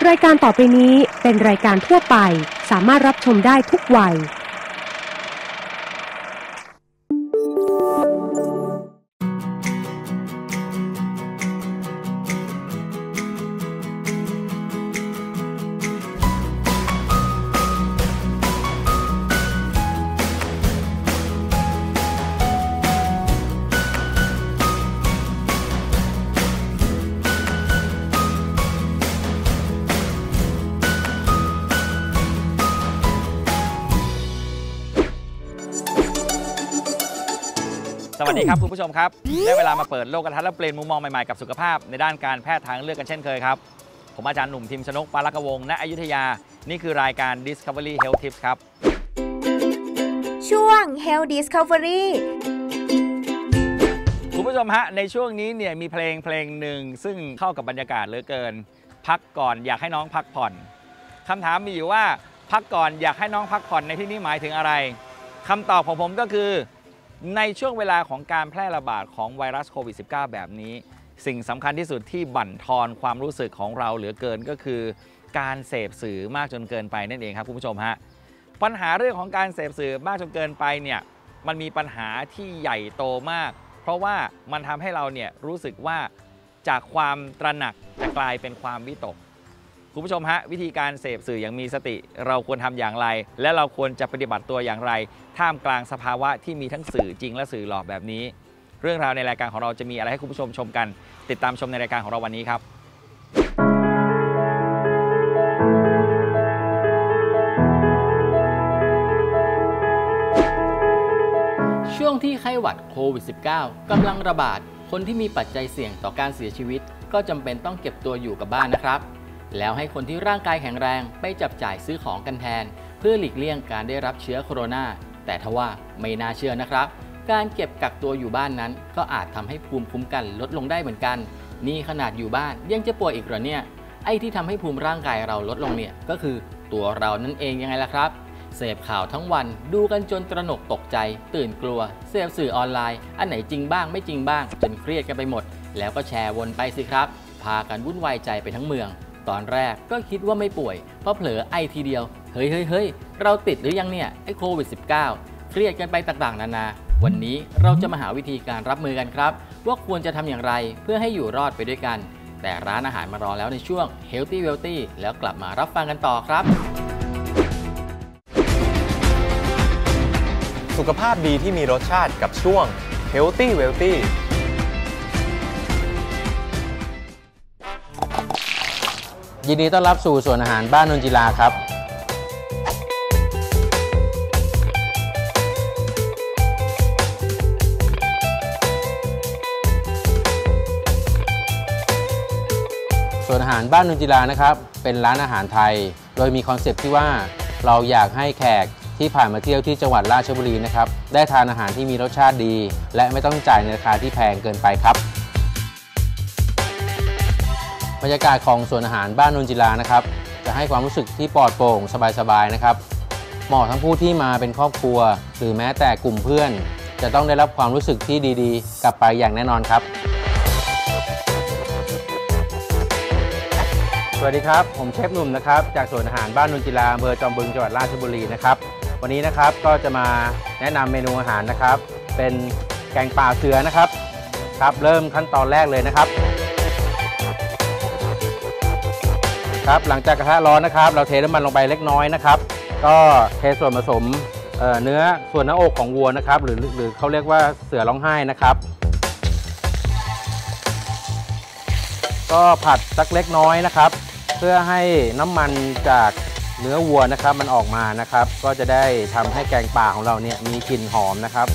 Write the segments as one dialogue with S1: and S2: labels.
S1: รายการต่อไปนี้เป็นรายการทั่วไปสามารถรับชมได้ทุกวัย
S2: สวัสดีครับคุณผู้ชมครับได้เวลามาเปิดโลกทัศน์และเปลี่ยนมุมมองใหม่ๆกับสุขภาพในด้านการแพทย์ทางเลือกกันเช่นเคยครับผมอาจารย์หนุ่มทิมชนก ปาลักวงศ์ณอยุธยานี่คือรายการ Discovery Health Tips ครับ
S3: ช่วง Health Discovery
S2: คุณผู้ชมฮะในช่วงนี้เนี่ยมีเพลงหนึ่งซึ่งเข้ากับบรรยากาศเหลือเกินพักก่อนอยากให้น้องพักผ่อนคำถามมีอยู่ว่าพักก่อนอยากให้น้องพักผ่อนในที่นี้หมายถึงอะไรคำตอบของผมก็คือในช่วงเวลาของการแพร่ระบาดของไวรัสโควิด -19 แบบนี้สิ่งสำคัญที่สุดที่บั่นทอนความรู้สึกของเราเหลือเกินก็คือการเสพสื่อมากจนเกินไปนั่นเองครับคุณผู้ชมฮะปัญหาเรื่องของการเสพสื่อมากจนเกินไปเนี่ยมันมีปัญหาที่ใหญ่โตมากเพราะว่ามันทำให้เราเนี่ยรู้สึกว่าจากความตระหนักจะกลายเป็นความวิตกคุณผู้ชมฮะวิธีการเสพสื่ออย่างมีสติเราควรทำอย่างไรและเราควรจะปฏิบัติตัวอย่างไรท่ามกลางสภาวะที่มีทั้งสื่อจริงและสื่อหลอกแบบนี้เรื่องราวในรายการของเราจะมีอะไรให้คุณผู้ชมชมกันติดตามชมในรายการของเราวันนี้ครับ
S4: ช่วงที่ไข้หวัดโควิด -19 กำลังระบาดคนที่มีปัจจัยเสี่ยงต่อการเสียชีวิตก็จำเป็นต้องเก็บตัวอยู่กับบ้านนะครับแล้วให้คนที่ร่างกายแข็งแรงไปจับจ่ายซื้อของกันแทนเพื่อหลีกเลี่ยงการได้รับเชื้อโคโรนาแต่ทว่าไม่น่าเชื่อนะครับการเก็บกักตัวอยู่บ้านนั้นก็อาจทำให้ภูมิคุ้มกันลดลงได้เหมือนกันนี่ขนาดอยู่บ้านยังจะป่วยอีกเหรอเนี่ยไอ้ที่ทำให้ภูมิร่างกายเราลดลงเนี่ยก็คือตัวเรานั่นเองยังไงล่ะครับเสพข่าวทั้งวันดูกันจนตระหนกตกใจตื่นกลัวเสพสื่อออนไลน์อันไหนจริงบ้างไม่จริงบ้างจนเครียดกันไปหมดแล้วก็แชร์วนไปสิครับพากันวุ่นวายใจไปทั้งเมืองตอนแรกก็คิดว่าไม่ป่วยเพราะเผลอไอทีเดียวเฮ้ยเราติดหรือยังเนี่ยไอโควิด -19 เครียดกันไปต่างๆนานาวันนี้เราจะมาหาวิธีการรับมือกันครับว่าควรจะทำอย่างไรเพื่อให้อยู่รอดไปด้วยกันแต่ร้านอาหารมารอแล้วในช่วง Healthy Wealthy แล้วกลับมารับฟังกันต่อครับ
S5: สุขภาพดีที่มีรสชาติกับช่วง Healthy Wealthy
S6: ยินดีต้อนรับสู่สวนอาหารบ้านนนจิลาครับสวนอาหารบ้านนนจิลานะครับเป็นร้านอาหารไทยโดยมีคอนเซปต์ที่ว่าเราอยากให้แขกที่ผ่านมาเที่ยวที่จังหวัดราชบุรีนะครับได้ทานอาหารที่มีรสชาติดีและไม่ต้องจ่ายในราคาที่แพงเกินไปครับบรรยากาศของสวนอาหารบ้านนนจิลานะครับจะให้ความรู้สึกที่ปลอดโปร่งสบายๆนะครับเหมาะทั้งผู้ที่มาเป็นครอบครัวหรือแม้แต่กลุ่มเพื่อนจะต้องได้รับความรู้สึกที่ดีๆกลับไปอย่างแน่นอนครับสวัสดีครับผมเชฟหนุ่มนะครับจากสวนอาหารบ้านนนจิลาอำเภอจอมบึงจังหวัดราชบุรีนะครับวันนี้นะครับก็จะมาแนะนำเมนูอาหารนะครับเป็นแกงป่าเสือนะครับครับเริ่มขั้นตอนแรกเลยนะครับครับหลังจากกระทะร้อนนะครับเราเทน้ำมันลงไปเล็กน้อยนะครับก็เทส่วนผสมเนื้อส่วนหน้าอกของวัวนะครับหรือเขาเรียกว่าเสือร้องไห้นะครับก็ผัดสักเล็กน้อยนะครับเพื่อให้น้ำมันจากเนื้อวัวนะครับมันออกมานะครับก็จะได้ทำให้แกงป่าของเราเนี่ยมีกลิ่นหอมนะครับ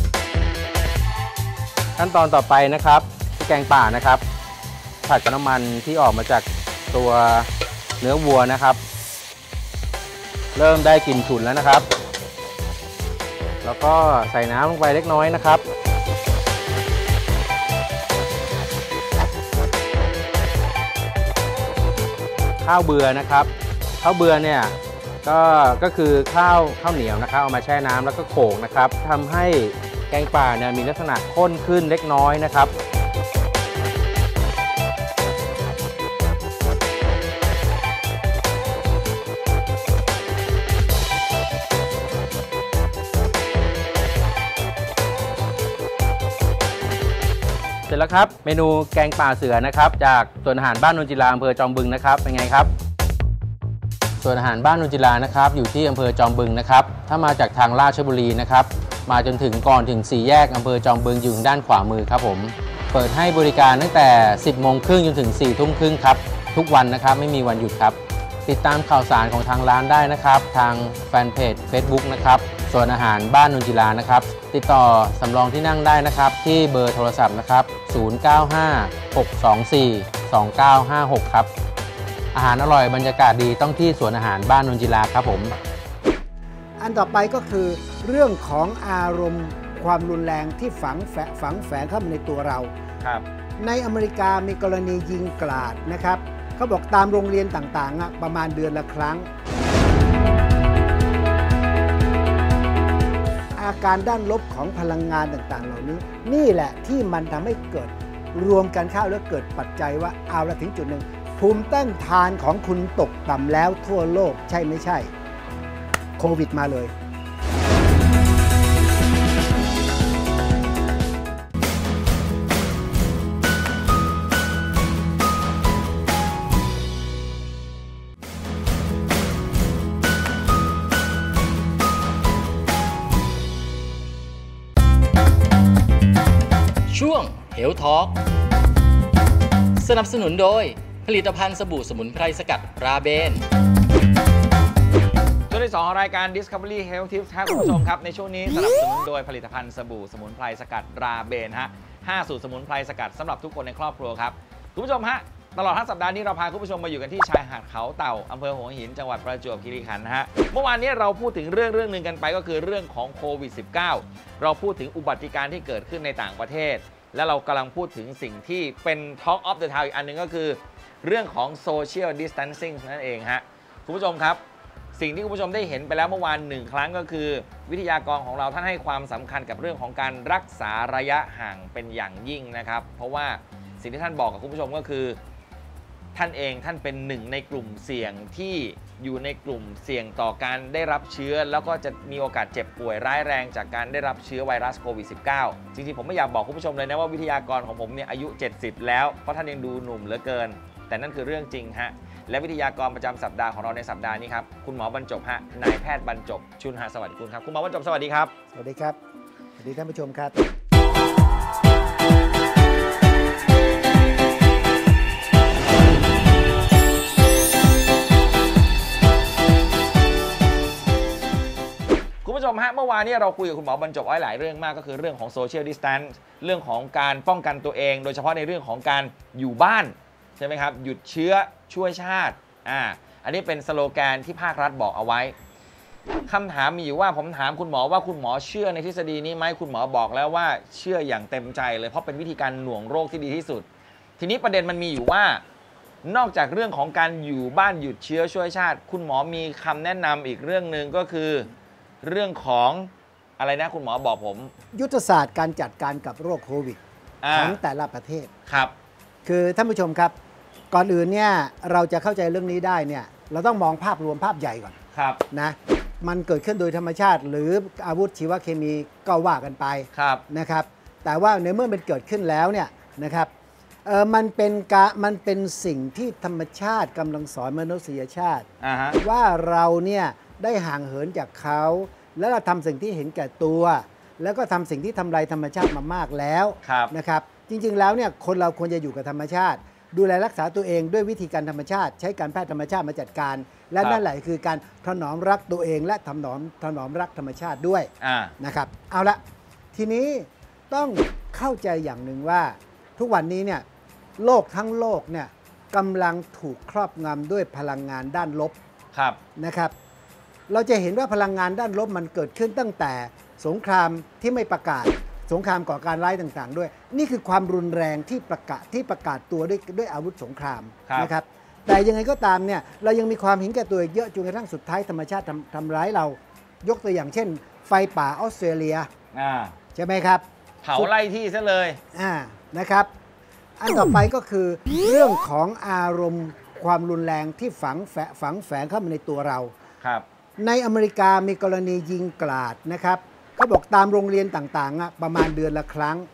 S6: ขั้นตอนต่อไปนะครับที่แกงป่านะครับผัดกับน้ำมันที่ออกมาจากตัวเนื้อวัวนะครับเริ่มได้กลิ่นฉุนแล้วนะครับแล้วก็ใส่น้ำลงไปเล็กน้อยนะครับข้าวเบื่อนะครับข้าวเบื่อเนี่ยก็คือข้าวเหนียวนะครับเอามาแช่น้ำแล้วก็โขลกนะครับทำให้แกงป่าเนี่ยมีลักษณะข้นขึ้นเล็กน้อยนะครับ หแล้วครับเมนูแกงป่าเสือนะครับจากสวนอาหารบ้านนนจิลาอำเภอจอมบึงนะครับเป็นไงครับสวนอาหารบ้านนนจิลานะครับอยู่ที่อำเภอจอมบึงนะครับถ้ามาจากทางราชบุรีนะครับมาจนถึงก่อนถึง4แยกอำเภอจอมบึงอยู่ด้านขวามือครับผมเปิดให้บริการตั้งแต่ 10 โมงครึ่งจนถึง 4 ทุ่มครึ่งครับทุกวันนะครับไม่มีวันหยุดครับติดตามข่าวสารของทางร้านได้นะครับทางแฟนเพจ Facebook นะครับสวนอาหารบ้านนนจิลานะครับติดต่อสำรองที่นั่งได้นะครับที่เบอร์โทรศัพท์นะครับ0956242956ครับอาหารอร่อยบรรยากาศดีต้องที่สวนอาหารบ้านนนจิลาครับผม
S3: อันต่อไปก็คือเรื่องของอารมณ์ความรุนแรงที่ฝังแฝงเข้ามาในตัวเรา
S2: ครับ
S3: ในอเมริกามีกรณียิงกราดนะครับเขาบอกตามโรงเรียนต่างๆประมาณเดือนละครั้งอาการด้านลบของพลังงานต่างๆเหล่านี้นี่แหละที่มันทำให้เกิดรวมกันเข้าแล้วเกิดปัจจัยว่าเอาละถึงจุดหนึ่งภูมิต้านทานของคุณตกต่ำแล้วทั่วโลกใช่ไม่ใช่โควิดมาเลย
S4: ช่วง Health Talk สนับสนุนโดยผลิตภัณฑ์สบู่สมุนไพรสกัดราเบน
S2: ช่วงที่2ของรายการ Discovery Health Tips ครับคุณผู้ชมครับในช่วงนี้สนับสนุนโดยผลิตภัณฑ์สบู่สมุนไพรสกัดราเบนฮะ5สูตรสมุนไพรสกัดสำหรับทุกคนในครอบครัวครับคุณผู้ชมฮะตลอดทั้งสัปดาห์นี้เราพาคุณผู้ชมมาอยู่กันที่ชายหาดเขาเต่าอำเภอหัวหินจังหวัดประจวบคีรีขันธ์นะฮะเมื่อวานนี้เราพูดถึงเรื่องนึงกันไปก็คือเรื่องของโควิด -19 เราพูดถึงอุบัติการณ์ที่เกิดขึ้นในต่างประเทศและเรากำลังพูดถึงสิ่งที่เป็น Talk of the Town อีกอันนึงก็คือเรื่องของ Social Distancing นั่นเองฮะคุณผู้ชมครับสิ่งที่คุณผู้ชมได้เห็นไปแล้วเมื่อวาน1 ครั้งก็คือวิทยากรของเราท่านให้ความสำคัญกับเรื่องของการรักษาระยะห่างเป็นอย่างยิ่งนะครับเพราะว่าสิ่งที่ท่านบอกกับคุณผู้ชมก็คือท่านเองท่านเป็นหนึ่งในกลุ่มเสี่ยงที่อยู่ในกลุ่มเสี่ยงต่อการได้รับเชื้อแล้วก็จะมีโอกาสเจ็บป่วยร้ายแรงจากการได้รับเชื้อไวรัสโควิด -19 จริงๆผมไม่อยากบอกคุณผู้ชมเลยนะว่าวิทยากรของผมเนี่ยอายุ70แล้วเพราะท่านยังดูหนุ่มเหลือเกินแต่นั่นคือเรื่องจริงฮะและวิทยากรประจำสัปดาห์ของเราในสัปดาห์นี้ครับคุณหมอบรรจบฮะนายแพทย์บรรจบชุนหสวัสดิ์กุลครับคุณหมอบรรจบสวัสดีครับ
S3: สวัสดีครับสวัสดีท่านผู้ชมครับ
S2: คุณผู้ชมฮะเมื่อวานนี้เราคุยกับคุณหมอบรรจบไว้หลายเรื่องมากก็คือเรื่องของ Social Distance เรื่องของการป้องกันตัวเองโดยเฉพาะในเรื่องของการอยู่บ้านใช่ไหมครับหยุดเชื้อช่วยชาติอันนี้เป็นสโลแกนที่ภาครัฐบอกเอาไว้คำถามมีอยู่ว่าผมถามคุณหมอว่าคุณหมอเชื่อในทฤษฎีนี้ไหมคุณหมอบอกแล้วว่าเชื่ออย่างเต็มใจเลยเพราะเป็นวิธีการหน่วงโรคที่ดีที่สุดทีนี้ประเด็นมันมีอยู่ว่านอกจากเรื่องของการอยู่บ้านหยุดเชื้อช่วยชาติคุณหมอมีคำแนะนำอีกเรื่องนึงก็คือเรื่องของอะไรนะคุณหมอบอกผม
S3: ยุทธศาสตร์การจัดการกับโรคโควิดของแต่ละประเทศ
S2: ครับ
S3: คือท่านผู้ชมครับก่อนอื่นเนี่ยเราจะเข้าใจเรื่องนี้ได้เนี่ยเราต้องมองภาพรวมภาพใหญ่ก่อน
S2: ครับ
S3: นะมันเกิดขึ้นโดยธรรมชาติหรืออาวุธชีวเคมีก็ว่ากันไปนะครับแต่ว่าในเมื่อมันเกิดขึ้นแล้วเนี่ยนะครับมันเป็นสิ่งที่ธรรมชาติกำลังสอนมนุษยชาติว่าเราเนี่ยได้ห่างเหินจากเขาแล้วเราทำสิ่งที่เห็นแก่ตัวแล้วก็ทำสิ่งที่ทำลายธรรมชาติมามากแล้วนะครับจริงๆแล้วเนี่ยคนเราควรจะอยู่กับธรรมชาติดูแลรักษาตัวเองด้วยวิธีการธรรมชาติใช้การแพทย์ธรรมชาติมาจัดการและนั่นแหละคือการถนอมรักตัวเองและถนอมรักธรรมชาติด้วยนะครับเอาละทีนี้ต้องเข้าใจอย่างหนึ่งว่าทุกวันนี้เนี่ยโลกทั้งโลกเนี่ยกำลังถูกครอบงำด้วยพลังงานด้านลบนะครับเราจะเห็นว่าพลังงานด้านลบมันเกิดขึ้นตั้งแต่สงครามที่ไม่ประกาศสงครามก่อการร้ายต่างๆด้วยนี่คือความรุนแรงที่ประกาศตัวด้วยอาวุธสงครามนะครับแต่ยังไงก็ตามเนี่ยเรายังมีความเห็นแก่ตัวเยอะจนกระทั่งสุดท้ายธรรมชาติทำร้ายเรายกตัวอย่างเช่นไฟป่าออสเตรเลียใช่ไหมครับ
S2: เผาไล่ที่ซะเลย
S3: นะครับอันต่อไปก็คือเรื่องของอารมณ์ความรุนแรงที่ฝังแฝงเข้ามาในตัวเราในอเมริกามีกรณียิงกราดนะครับเขาบอกตามโรงเรียนต่างๆประมาณเดือนละครั้ง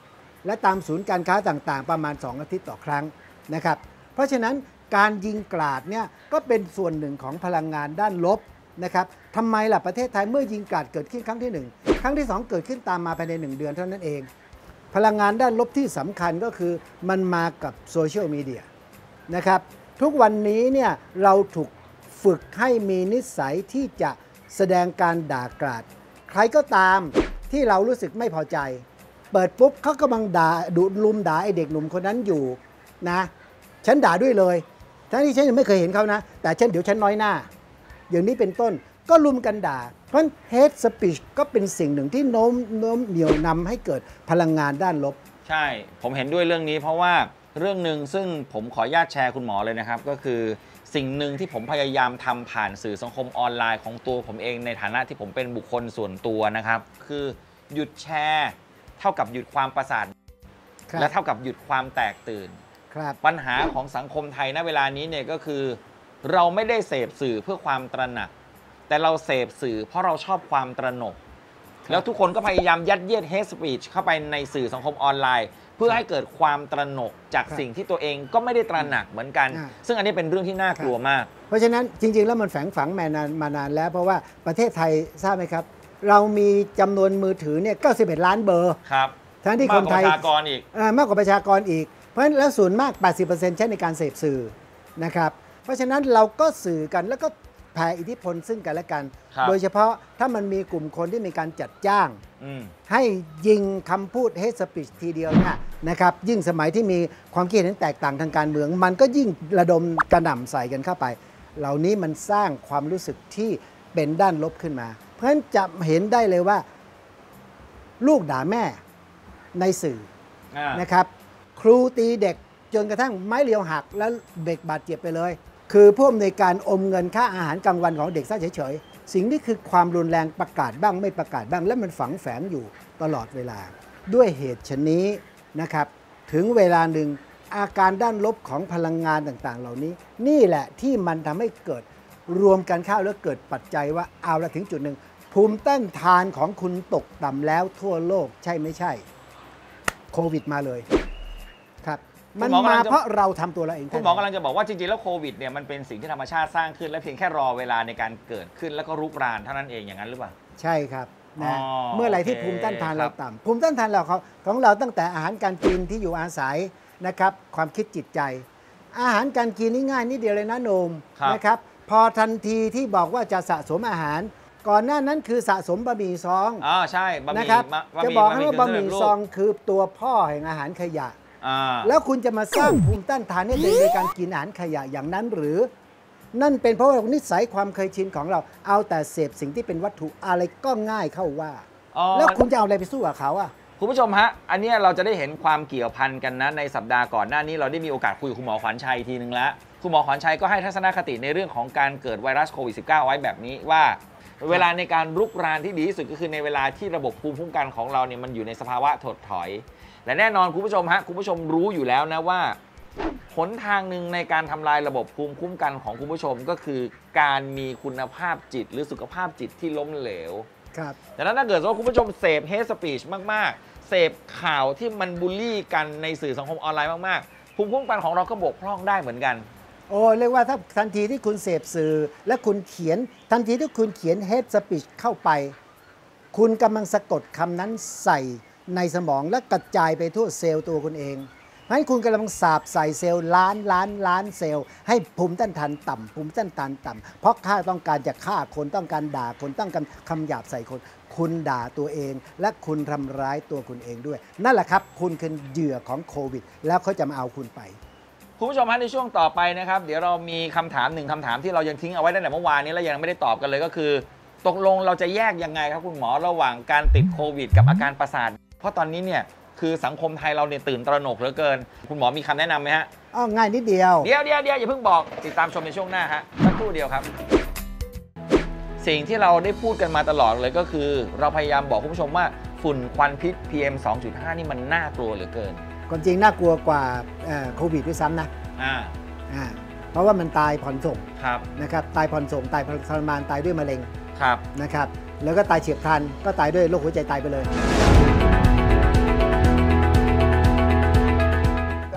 S3: และตามศูนย์การค้าต่างๆประมาณ2 อาทิตย์ต่อครั้งนะครับเพราะฉะนั้นการยิงกราดเนี่ยก็เป็นส่วนหนึ่งของพลังงานด้านลบนะครับทำไมล่ะประเทศไทยเมื่อยิงกราดเกิดขึ้นครั้งที่1ครั้งที่2เกิดขึ้นตามมาภายใน1 เดือนเท่านั้นเองพลังงานด้านลบที่สำคัญก็คือมันมากับโซเชียลมีเดียนะครับทุกวันนี้เนี่ยเราถูกฝึกให้มีนิสัยที่จะแสดงการด่ากราดใครก็ตามที่เรารู้สึกไม่พอใจเปิดปุ๊บเขากำลังด่าลุมด่าไอ้เด็กหนุ่มคนนั้นอยู่นะฉันด่าด้วยเลยทั้งที่ฉันยังไม่เคยเห็นเขานะแต่เดี๋ยวฉันน้อยหน้าอย่างนี้เป็นต้นก็ลุมกันด่าเพราะ hate speech ก็เป็นสิ่งหนึ่งที่โน้มเหนี่ยวนำให้เกิดพลังงานด้านลบ
S2: ใช่ผมเห็นด้วยเรื่องนี้เพราะว่าเรื่องหนึ่งซึ่งผมขออนุญาตแชร์คุณหมอเลยนะครับก็คือสิ่งหนึ่งที่ผมพยายามทำผ่านสื่อสังคมออนไลน์ของตัวผมเองในฐานะที่ผมเป็นบุคคลส่วนตัวนะครับคือหยุดแชร์เท่ากับหยุดความประสาทและเท่ากับหยุดความแตกตื่นปัญหาของสังคมไทยณเวลานี้เนี่ยก็คือเราไม่ได้เสพสื่อเพื่อความตระหนักแต่เราเสพสื่อเพราะเราชอบความตระหนกแล้วทุกคนก็พยายามยัดเยียด hate speech เข้าไปในสื่อสังคมออนไลน์เพื่อให้เกิดความตระหนกจากสิ่งที่ตัวเองก็ไม่ได้ตระหนักเหมือนกันซึ่งอันนี้เป็นเรื่องที่น่ากลัวมาก
S3: เพราะฉะนั้นจริงๆแล้วมันแฝงฝังมานานแล้วเพราะว่าประเทศไทยทราบไหมครับเรามีจำนวนมือถือเนี่ย91 ล้านเบอร์
S2: ครับ
S3: ทั้งที่คนไทย
S2: มากกว่าประชากรอีก
S3: มากกว่าประชากรอีกเพราะฉะนั้นแล้วส่วนมาก 80% ใช้ในการเสพสื่อนะครับเพราะฉะนั้นเราก็สื่อกันแล้วก็แผ่อิทธิพลซึ่งกันและกันโดยเฉพาะถ้ามันมีกลุ่มคนที่มีการจัดจ้างให้ยิงคำพูด hate speech ทีเดียวเนี่ยนะครับยิ่งสมัยที่มีความคิดเห็นแตกต่างทางการเมืองมันก็ยิ่งระดมกระหน่ำใส่กันเข้าไปเหล่านี้มันสร้างความรู้สึกที่เป็นด้านลบขึ้นมาเพราะฉะนั้นจะเห็นได้เลยว่าลูกด่าแม่ในสื่อนะครับครูตีเด็กจนกระทั่งไม้เรียวหักแล้วเด็กบาดเจ็บไปเลยคือผู้อำนวยการอมเงินค่าอาหารกลางวันของเด็กซะเฉยๆสิ่งนี้คือความรุนแรงประกาศบ้างไม่ประกาศบ้างและมันฝังแฝงอยู่ตลอดเวลาด้วยเหตุชนี้นะครับถึงเวลาหนึ่งอาการด้านลบของพลังงานต่างๆเหล่านี้นี่แหละที่มันทำให้เกิดรวมกันเข้าแล้วเกิดปัจจัยว่าเอาละถึงจุดหนึ่งภูมิต้านทานของคุณตกต่ำแล้วทั่วโลกใช่ไม่ใช่โควิดมาเลยครับมันมาเพราะเราทำตัวเราเอง
S2: คุณหมอกำลังจะบอกว่าจริงๆแล้วโควิดเนี่ยมันเป็นสิ่งที่ธรรมชาติสร้างขึ้นและเพียงแค่รอเวลาในการเกิดขึ้นแล้วก็รุกรานเท่านั้นเองอย่างนั้นหรือเปล่า
S3: ใช่ครับนะเมื่อไหร่ที่ภูมิต้านทานเราต่ำภูมิต้านทานเราของเราตั้งแต่อาหารการกินที่อยู่อาศัยนะครับความคิดจิตใจอาหารการกินนี่ง่ายนิดเดียวเลยนะโนมนะครับพอทันทีที่บอกว่าจะสะสมอาหารก่อนหน้านั้นคือสะสมบะหมี่ซอง
S2: ใช่บะหมี่
S3: นะครับจะบอกให้ว่าบะหมี่ซองคือตัวพ่อแห่งอาหารขยะแล้วคุณจะมาสร้างภูมิต้านทานให้ตัวเองโดยการกินอาหารขยะอย่างนั้นหรือนั่นเป็นเพราะว่านิสัยความเคยชินของเราเอาแต่เสพสิ่งที่เป็นวัตถุอะไรก็ง่ายเข้าว่าแล้วคุณจะเอาอะไรไปสู้กับเขาอ่ะ
S2: คุณผู้ชมฮะอันนี้เราจะได้เห็นความเกี่ยวพันกันนะในสัปดาห์ก่อนหน้านี้เราได้มีโอกาสคุยกับคุณหมอขวัญชัยทีนึงแล้วคุณหมอขวัญชัยก็ให้ทัศนคติในเรื่องของการเกิดไวรัสโควิด -19 ไว้แบบนี้ว่าเวลาในการรุกรานที่ดีที่สุดก็คือในเวลาที่ระบบภูมิคุ้มกันของเราเนี่ยมันอยู่ในสภาวะถดถอยและแน่นอนคุณผู้ชมฮะคุณผู้ชมรู้อยู่แล้วนะว่าหนทางหนึ่งในการทำลายระบบภูมิคุ้มกันของคุณผู้ชมก็คือการมีคุณภาพจิตหรือสุขภาพจิตที่ล้มเหลว
S3: ครับ
S2: แต่ถ้าเกิดว่าคุณผู้ชมเสพ hate speech มากๆเสพข่าวที่มันบูลลี่กันในสื่อสังคมออนไลน์มากๆภูมิคุ้มกันของเราก็บกพร่องได้เหมือนกัน
S3: โอ้เรียกว่าถ้าทันทีที่คุณเสพสื่อและคุณเขียนทันทีที่คุณเขียน hate speech เข้าไปคุณกำลังสะกดคำนั้นใส่ในสมองและกระจายไปทั่วเซลล์ตัวคุณเองเพราะฉะนั้นคุณกำลังสาบใส่เซลล์ล้านเซลล์ให้ภูมิต้านทานต่ำภูมิต้านทานต่ำเพราะข้าต้องการจะฆ่าคนต้องการด่าคนต้องการคำหยาบใส่คนคุณด่าตัวเองและคุณทำร้ายตัวคุณเองด้วยนั่นแหละครับคุณคือเหยื่อของโควิดแล้วเขาจะมาเอาคุณไป
S2: คุณผู้ชมฮะในช่วงต่อไปนะครับเดี๋ยวเรามีคำถามหนึ่งคำถามที่เรายังทิ้งเอาไว้ตั้งแต่เมื่อวานนี้แล้วยังไม่ได้ตอบกันเลยก็คือตกลงเราจะแยกยังไงครับคุณหมอระหว่างการติดโควิดกับอาการประสาทเพราะตอนนี้เนี่ยคือสังคมไทยเราเนี่ยตื่นตระหนกเหลือเกินคุณหมอมีคำแนะนำไหมฮะ
S3: ง่ายนิดเดียว
S2: อย่าเพิ่งบอกติดตามชมในช่วงหน้าฮะสักครู่เดียวครับสิ่งที่เราได้พูดกันมาตลอดเลยก็คือเราพยายามบอกคุณผู้ชมว่าฝุ่นควันพิษ PM 2.5 นี่มันน่ากลัวเหลือเกิน
S3: ความจริงน่ากลัวกว่าโควิดด้วยซ้ำนะเพราะว่ามันตายผ่อนส่งนะครับตายผ่อนส่งตายทรมานตายด้วยมะเร็งนะครับแล้วก็ตายเฉียบพลันก็ตายด้วยโรคหัวใจตายไปเลย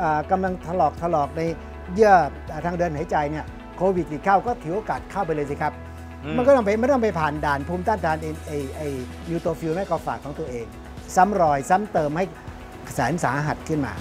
S3: กำลังถลอกในเยื่อทางเดินหายใจเนี่ยโควิดติดเข้าก็ถือโอกาสเข้าไปเลยสิครับมันก็ไม่ต้องไปผ่านด่านภูมิต้านทานนิวโตฟิลแมกกาฝากของตัวเองซ้ำรอยซ้ำเติมให้แสนสาหัสขึ้นมา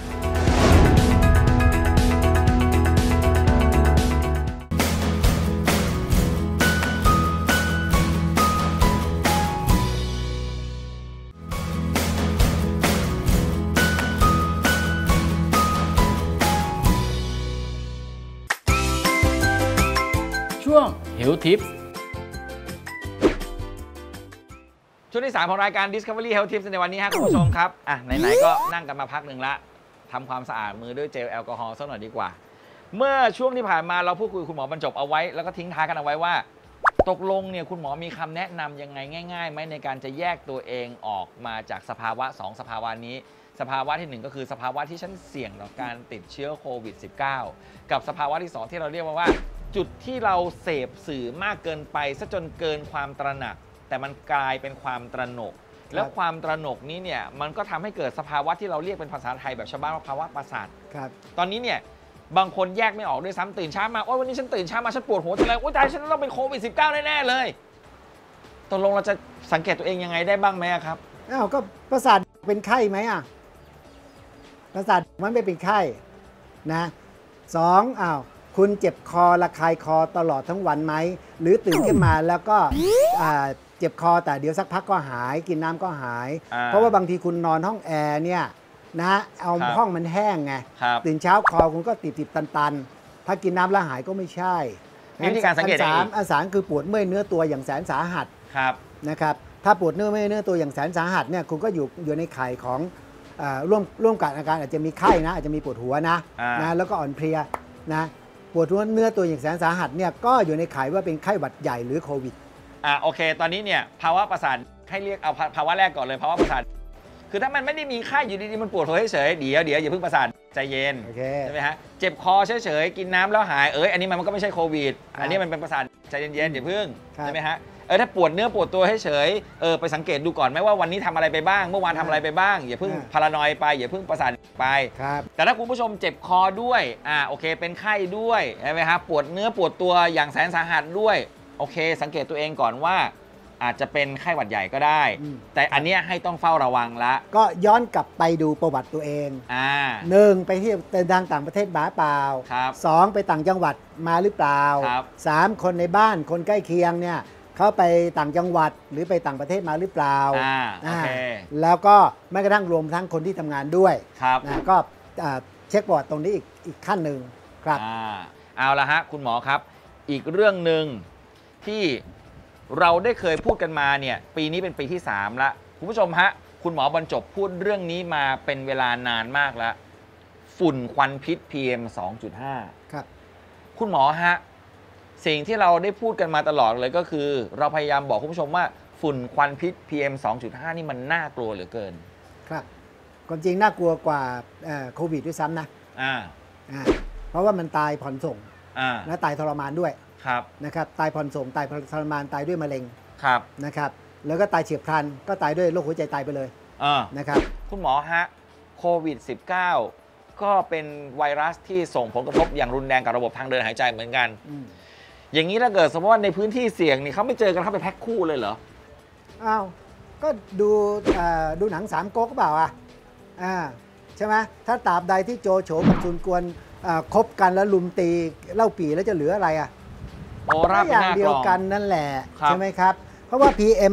S4: ช่วง Health Tips
S2: ช่วงที่ 3 ของรายการ Discovery Health Tips ในวันนี้ครับคุณผู้ชมครับไหนๆก็นั่งกันมาพักหนึ่งละทำความสะอาดมือด้วยเจลแอลกอฮอล์สักหน่อยดีกว่าเมื่อช่วงที่ผ่านมาเราพูดคุยคุณหมอบรรจบเอาไว้แล้วก็ทิ้งท้ายกันเอาไว้ว่าตกลงเนี่ยคุณหมอมีคำแนะนำยังไงง่ายๆไหมในการจะแยกตัวเองออกมาจากสภาวะ2สภาวะนี้สภาวะที่1ก็คือสภาวะที่ฉันเสี่ยงต่อการติดเชื้อโควิด -19 กับสภาวะที่2ที่เราเรียกว่าจุดที่เราเสพสื่อมากเกินไปซะจนเกินความตระหนักแต่มันกลายเป็นความตระหนกแล้วความตระหนกนี้เนี่ยมันก็ทำให้เกิดสภาวะที่เราเรียกเป็นภาษาไทยแบบชาวบ้านว่าภาวะประสาทตอนนี้เนี่ยบางคนแยกไม่ออกด้วยซ้ำตื่นเช้ามาโอ้ยวันนี้ฉันตื่นเช้ามาฉันปวดหัวจังเลยโอ้ยตายฉันต้องเป็นโควิด -19 แน่ๆเลยตกลงเราจะสังเกตตัวเองยังไงได้บ้างไหมครับ
S3: ก็ประสาทเป็นไข้ไหมประสาทมันไม่เป็นไข้นะ2คุณเจ็บคอระคายคอตลอดทั้งวันไหมหรือตื่นขึ้นมาแล้วก็เจ็บคอแต่เดี๋ยวสักพักก็หายกินน้ำก็หายเพราะว่าบางทีคุณนอนห้องแอร์เนี่ยนะเอาห้องมันแห้งไงตื่นเช้าคอคุณก็ติดตันถ้ากินน้ำแล้วหายก็ไม่ใช่
S2: วิธีการสังเกต
S3: อันสามคือปวดเมื่อยเนื้อตัวอย่างแสนสาหัสนะครับถ้าปวดเมื่อยเนื้อตัวอย่างแสนสาหัสเนี่ยคุณก็อยู่ในข่ายของร่วมกับอาการอาจจะมีไข้นะอาจจะมีปวดหัวนะแล้วก็อ่อนเพลียนะปวดเนื้อตัวอย่างแสนสาหัสเนี่ยก็อยู่ในข่ายว่าเป็นไข้หวัดใหญ่หรือโควิด
S2: โอเคตอนนี้เนี่ยภาวะประสาทให้เรียกเอาภาวะแรกก่อนเลยภาวะประสาทคือถ้ามันไม่ได้มีไข้อยู่ดีๆมันปวดหัวเฉยๆเดี๋ยวอย่าเพิ่งประสาทใจเย็นใช่ไหมฮะเจ็บคอเฉยๆกินน้ำแล้วหายอันนี้มันก็ไม่ใช่โควิดอันนี้มันเป็นประสาทใจเย็นๆอย่าเพิ่งใช่ไหมฮะถ้าปวดเนื้อปวดตัวเฉยๆไปสังเกตดูก่อนไหมว่าวันนี้ทำอะไรไปบ้างเมื่อวานทำอะไรไปบ้างอย่าเพิ่งพารานอยไปอย่าเพิ่งประสาทไปแต่ถ้าคุณผู้ชมเจ็บคอด้วยโอเคเป็นไข้ด้วยใช่ไหมครับปวดเนื้อปวดตัวอย่างแสนสาหัสด้วยโอเคสังเกตตัวเองก่อนว่าอาจจะเป็นไข้หวัดใหญ่ก็ได้แต่อันนี้ให้ต้องเฝ้าระวังละ
S3: ก็ย้อนกลับไปดูประวัติตัวเอง1ไปที่เดินทางต่างประเทศมาเปล่า2ไปต่างจังหวัดมาหรือเปล่า3คนในบ้านคนใกล้เคียงเนี่ยเขาไปต่างจังหวัดหรือไปต่างประเทศมาหรือเปล่าแล้วก็แม้กระทั่งรวมทั้งคนที่ทำงานด้วยก็เช็คประวัติตรงนี้อีกขั้นหนึ่งครับ
S2: เอาละฮะคุณหมอครับอีกเรื่องหนึ่งที่เราได้เคยพูดกันมาเนี่ยปีนี้เป็นปีที่3ละคุณผู้ชมฮะคุณหมอบรรจบพูดเรื่องนี้มาเป็นเวลานานมากแล้วฝุ่นควันพิษ PM 2.5
S3: ครับ
S2: คุณหมอฮะสิ่งที่เราได้พูดกันมาตลอดเลยก็คือเราพยายามบอกคุณผู้ชมว่าฝุ่นควันพิษ PM 2.5 นี่มันน่ากลัวเหลือเกิน
S3: ครับความจริงน่ากลัวกว่าโควิดด้วยซ้ำนะเพราะว่ามันตายผ่อนส่งและตายทรมานด้วยนะครับตายผ่อนส่งตายทรมานตายด้วยมะเร็งนะครับแล้วก็ตายเฉียบพลันก็ตายด้วยโรคหัวใจตายไปเลยนะครับ
S2: คุณหมอฮะโควิด -19 ก็เป็นไวรัสที่ส่งผลกระทบอย่างรุนแรงกับระบบทางเดินหายใจเหมือนกันอย่างนี้ถ้าเกิดสมมติว่าในพื้นที่เสี่ยงนี่เขาไม่เจอกันเขาไปแพ็คคู่เลยเหรอ
S3: ก็ดูหนัง3ก๊กเปล่าใช่ไหมถ้าตราบใดที่โจโฉกับซุนกวนคบกันแล้วลุมตีเล่าปีแล้วจะเหลืออะไรอย่างเดียวกันนั่นแหละใช่ไหมครับเพราะว่า PM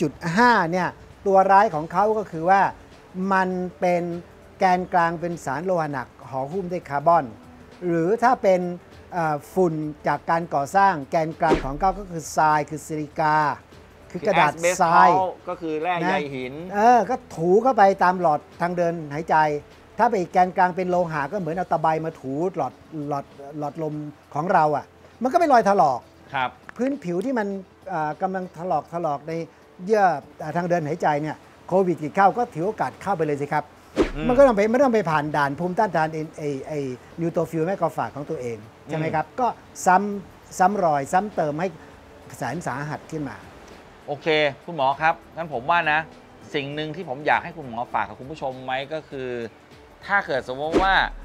S3: 2.5 เนี่ยตัวร้ายของเขาก็คือว่ามันเป็นแกนกลางเป็นสารโลหะหนักห่อหุ้มด้วยคาร์บอนหรือถ้าเป็นฝุ่นจากการก่อสร้างแกนกลางของเขาก็คือทรายคือซิลิกาคือกระดาษทราย
S2: ก็คือแร่ใยหิน
S3: ก็ถูเข้าไปตามหลอดทางเดินหายใจถ้าไปแกนกลางเป็นโลหะก็เหมือนเอาตะไบมาถูหลอดลมของเรามันก็เป็นรอยถลอกพื้นผิวที่มันกำลังถลอกในเยื่อทางเดินหายใจเนี่ยโควิดติดเข้าก็ถือโอกาสเข้าไปเลยสิครับมันก็ไม่ต้องไปผ่านด่านภูมิต้านทานนิวโตฟิลแมกกาฝากของตัวเองใช่ไหมครับก็ซ้ำรอยซ้ำเติมให้แสนสาหัสขึ้นมา
S2: โอเคคุณหมอครับงั้นผมว่านะสิ่งหนึ่งที่ผมอยากให้คุณหมอฝากกับคุณผู้ชมไว้ก็คือถ้าเกิดสมมติว่า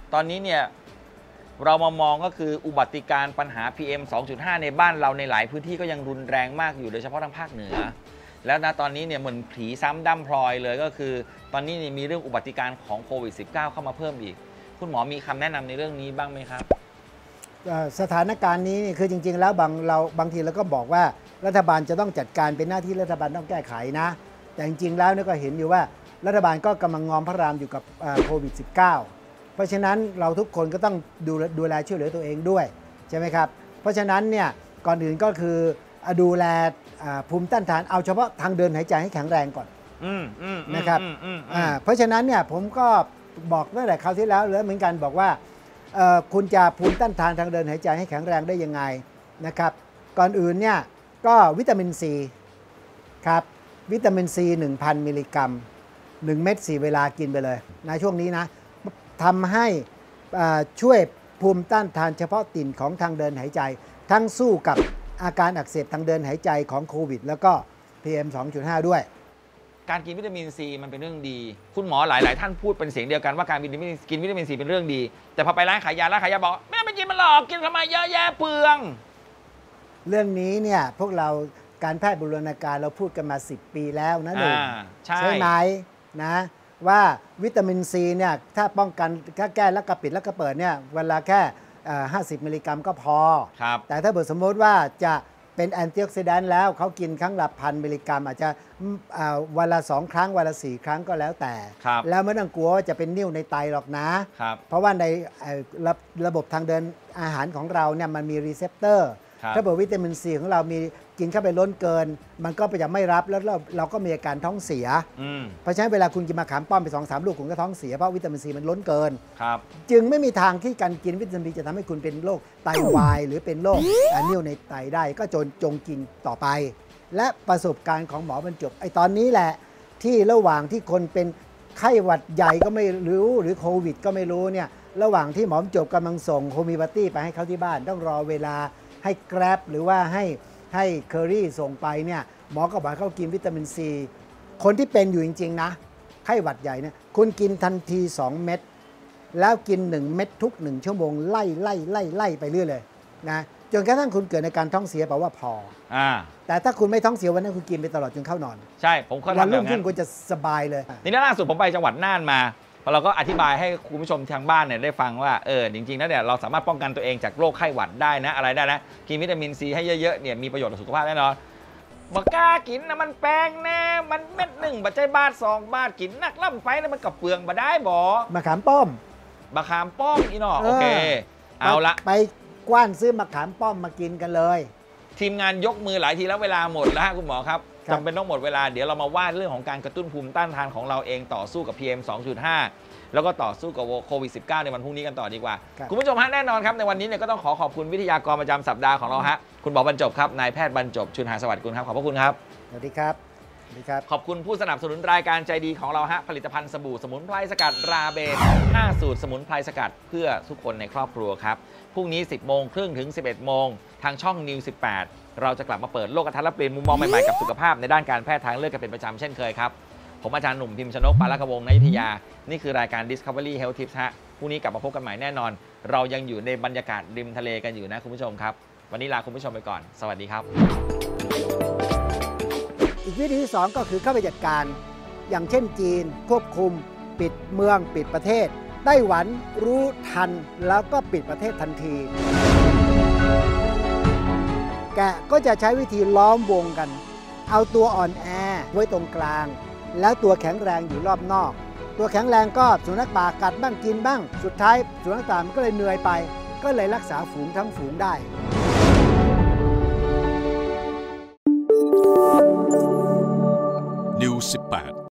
S2: ตอนนี้เนี่ยเรามามองก็คืออุบัติการปัญหา PM 2.5 ในบ้านเราในหลายพื้นที่ก็ยังรุนแรงมากอยู่โดยเฉพาะทางภาคเหนือแล้วนะตอนนี้เนี่ยเหมือนผีซ้ำด้ำพลอยเลยก็คือตอนนี้มีเรื่องอุบัติการของโควิด -19 เข้ามาเพิ่มอีกคุณหมอมีคำแนะนำในเรื่องนี้บ้างไหมครับ
S3: สถานการณ์นี้นี่คือจริงๆแล้วบางทีเราก็บอกว่ารัฐบาลจะต้องจัดการเป็นหน้าที่รัฐบาลต้องแก้ไขนะแต่จริงๆแล้วก็เห็นอยู่ว่ารัฐบาลก็กำลังงอมพระรามอยู่กับโควิด -19 เพราะฉะนั้นเราทุกคนก็ต้องดูแลช่วยเหลือตัวเองด้วยใช่ไหมครับเพราะฉะนั้นเนี่ยก่อนอื่นก็คือดูแลภูมิต้านทานเอาเฉพาะทางเดินหายใจให้แข็งแรงก่อนนะครับเพราะฉะนั้นเนี่ยผมก็บอกตั้งแต่คราวที่แล้วเลยเหมือนกันบอกว่าคุณจะภูมิต้านทานทางเดินหายใจให้แข็งแรงได้ยังไงนะครับก่อนอื่นเนี่ยก็วิตามินซีครับวิตามินซี 1,000 มิลลิกรัม1 เม็ด4 เวลากินไปเลยในช่วงนี้นะทำให้ช่วยภูมิต้านทานเฉพาะติ่นของทางเดินหายใจทั้งสู้กับอาการอักเสบทางเดินหายใจของโควิดแล้วก็ PM 2.5 ด้วย
S2: การกินวิตามินซีมันเป็นเรื่องดีคุณหมอหลายๆท่านพูดเป็นเสียงเดียวกันว่าการกินวิตามินซีเป็นเรื่องดีแต่พอไปร้านขายยาบอกไม่ต้องไปกินมันหรอกกินทำไมเยอะแยะเปลือง
S3: เรื่องนี้เนี่ยพวกเราการแพทย์บูรณาการเราพูดกันมา10 ปีแล้วนะหนุ่มใช่ไหมนะว่าวิตามินซีเนี่ยถ้าป้องกันถ้าแก้แล้วก็ปิดแล้วก็เปิดเนี่ยเวลาแค่50 มิลลิกรัมก็พอแต่ถ้าสมมติว่าจะเป็นแอนตี้ออกซิแดนต์แล้วเขากินครั้งละ1,000 มิลลิกรัมอาจจะวันละ2 ครั้งวันละ4 ครั้งก็แล้วแต่แล้วไม่ต้องกลัวว่าจะเป็นนิ่วในไตหรอกนะเพราะว่าในระบบทางเดินอาหารของเราเนี่ยมันมีรีเซพเตอร์ถ้าเกิดวิตามินซีของเรามีกินเข้าไปล้นเกินมันก็จะไม่รับแล้วเราก็มีอาการท้องเสียเพราะฉะนั้นเวลาคุณกินมะขามป้อมไป 2-3 ลูกคุณก็ท้องเสียเพราะวิตามินซีมันล้นเกินจึงไม่มีทางที่การกินวิตามินซีจะทำให้คุณเป็นโรคไตวายหรือเป็นโรคนิ่วในไตได้ก็จงกินต่อไปและประสบการณ์ของหมอบรรจบตอนนี้แหละที่ระหว่างที่คนเป็นไข้หวัดใหญ่ก็ไม่รู้หรือโควิดก็ไม่รู้เนี่ยระหว่างที่หมอบรรจบกำลังส่งโฮมิโอพาธีไปให้เขาที่บ้านต้องรอเวลาให้แกร็บหรือว่าให้เคอรี่ส่งไปเนี่ยหมอก็บอกเขากินวิตามินซีคนที่เป็นอยู่จริงๆนะไข้หวัดใหญ่เนี่ยคุณกินทันที2 เม็ดแล้วกิน1 เม็ดทุก1 ชั่วโมงไล่ไปเรื่อยเลยนะจนกระทั่งคุณเกิดในการท้องเสียแปลว่าพอแต่ถ้าคุณไม่ท้องเสียวันนั้นคุณกินไปตลอดจนเข้านอน
S2: ใช่ผมก็ทำแบบนั้น
S3: วันรุ่งขึ้นคุณจะสบายเลย
S2: นี่ล่าสุดผมไปจังหวัดน่านมาเราก็อธิบายให้คุณผู้ชมทางบ้านเนี่ยได้ฟังว่าจริงๆแล้วเนี่ยเราสามารถป้องกันตัวเองจากโรคไข้หวัดได้นะอะไรได้นะกินวิตามินซีให้เยอะๆเนี่ยมีประโยชน์ต่อสุขภาพแน่นอนบอกกล้ากินนะมันแพงแน่มันเม็ด1บัจจัยบาท2 บาทกินนักล่ำไฟนะมันกับเปลืองมาได้บ่
S3: มะขามป้อม
S2: อีหนอโอเคเอาละ
S3: ไปกว้านซื้อมะขามป้อมมากินกันเลย
S2: ทีมงานยกมือหลายทีแล้วเวลาหมดแล้วคุณหมอครับจำเป็นต้องหมดเวลาเดี๋ยวเรามาว่าเรื่องของการกระตุ้นภูมิต้านทานของเราเองต่อสู้กับ PM 2.5 แล้วก็ต่อสู้กับโควิด -19 ในวันพรุ่งนี้กันต่อดีกว่าคุณผู้ชมฮะแน่นอนครับในวันนี้เนี่ยก็ต้องขอบคุณวิทยากรประจำสัปดาห์ของเราฮะคุณหมอบรรจบครับนายแพทย์บรรจบชุนหาสวัสดิ์กุลครับขอบพระคุณครับ
S3: สวัสดีครับ
S2: ขอบคุณผู้สนับสนุนรายการใจดีของเราฮะผลิตภัณฑ์สบู่สมุนไพรสกัดราเบน5 สูตรสมุนไพรสกัดเพื่อทุกคนในครอบครัวครับพรุ่งนี้ 10:30 ถึง 11 โมงทางช่อง News 18เราจะกลับมาเปิดโลกทัศน์และเปลี่ยนมุมมองใหม่ๆกับสุขภาพในด้านการแพทย์ทางเลือกกันเป็นประจำเช่นเคยครับผมอาจารย์หนุ่มพิมพ์ชนกปาลกวงศ์ณ อยุธยานี่คือรายการ Discovery Health Tips ฮะพรุ่งนี้กลับมาพบกันใหม่แน่นอนเรายังอยู่ในบรรยากาศริมทะเลกันอยู่นะคุณผู้ชมครับวันนี้ลาคุณผู้ชมไปก่อนสวัสดีครับ
S3: อีกวิธีที่2ก็คือเข้าไปจัดการอย่างเช่นจีนควบคุมปิดเมืองปิดประเทศไต้หวันรู้ทันแล้วก็ปิดประเทศทันทีแกะก็จะใช้วิธีล้อมวงกันเอาตัวอ่อนแอไว้ตรงกลางแล้วตัวแข็งแรงอยู่รอบนอกตัวแข็งแรงก็สุนัขป่ากัดบ้างกินบ้างสุดท้ายสุนัขป่ามันก็เลยเหนื่อยไปก็เลยรักษาฝูงทั้งฝูงได้
S7: News 18